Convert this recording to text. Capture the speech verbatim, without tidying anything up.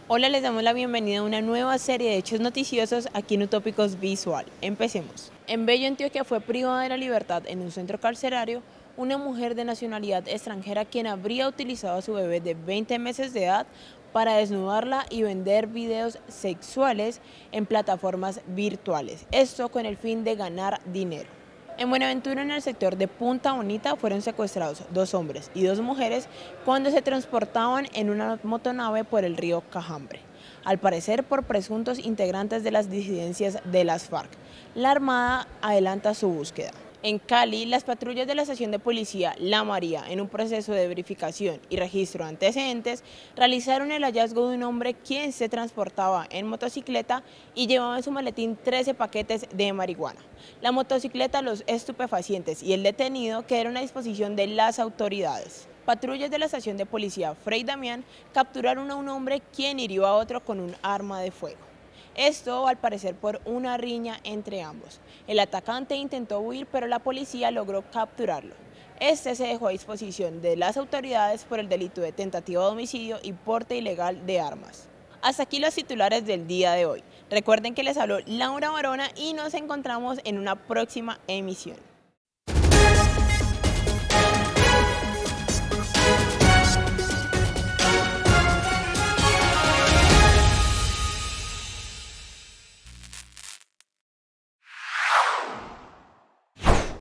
Hola, les damos la bienvenida a una nueva serie de hechos noticiosos aquí en Utópicos Visual. Empecemos. En Bello, Antioquia, fue privada de la libertad en un centro carcelario una mujer de nacionalidad extranjera quien habría utilizado a su bebé de veinte meses de edad para desnudarla y vender videos sexuales en plataformas virtuales. Esto con el fin de ganar dinero. En Buenaventura, en el sector de Punta Bonita, fueron secuestrados dos hombres y dos mujeres cuando se transportaban en una motonave por el río Cajambre, al parecer por presuntos integrantes de las disidencias de las FARC. La Armada adelanta su búsqueda. En Cali, las patrullas de la estación de policía La María, en un proceso de verificación y registro de antecedentes, realizaron el hallazgo de un hombre quien se transportaba en motocicleta y llevaba en su maletín trece paquetes de marihuana. La motocicleta, los estupefacientes y el detenido quedaron a disposición de las autoridades. Patrullas de la estación de policía Fray Damián capturaron a un hombre quien hirió a otro con un arma de fuego. Esto al parecer por una riña entre ambos. El atacante intentó huir, pero la policía logró capturarlo. Este se dejó a disposición de las autoridades por el delito de tentativa de homicidio y porte ilegal de armas. Hasta aquí los titulares del día de hoy. Recuerden que les habló Laura Barona y nos encontramos en una próxima emisión.